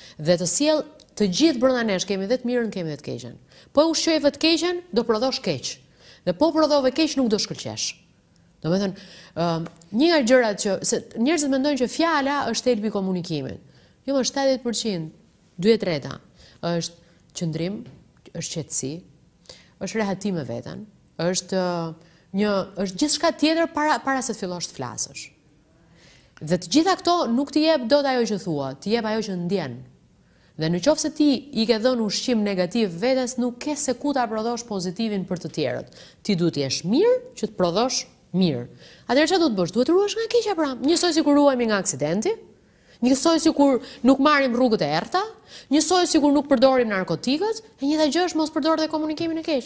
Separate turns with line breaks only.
dhe të sjell të gjithë brenda nesh, kemi dhe të mirën, kemi dhe të keqen. Po e ushqyeve të keqen, do prodhosh keq. Dhe po prodhove keq, nuk do shkëlqesh. Domethënë, një nga gjërat që njerëzit mendojnë që fjala është thelbi i komunikimit. Jo, më 70%, 2/3 është qëndrim, është qetësi, është rehatim me veten, është gjithçka tjetër para se të fillosh të flasësh. Dhe të gjitha këto nuk t'i jep dot ajo që thua, t'i jep ajo që ndjen. Dhe në qoftë se ti i ke dhënë ushqim negativ vetes, nuk ke se ku ta prodhosh pozitivin për të tjerët. Ti duhet të jesh mirë që të prodhosh mirë. Atëherë çfarë do të bësh? Duhet të ruhesh nga keqja pra. Njësoj si kur ruhemi nga aksidenti, njësoj si kur nuk marrim rrugët e errta, njësoj si kur nuk përdorim narkotikët, e njëjta gjë është mos përdor dhe komunikimin e keq.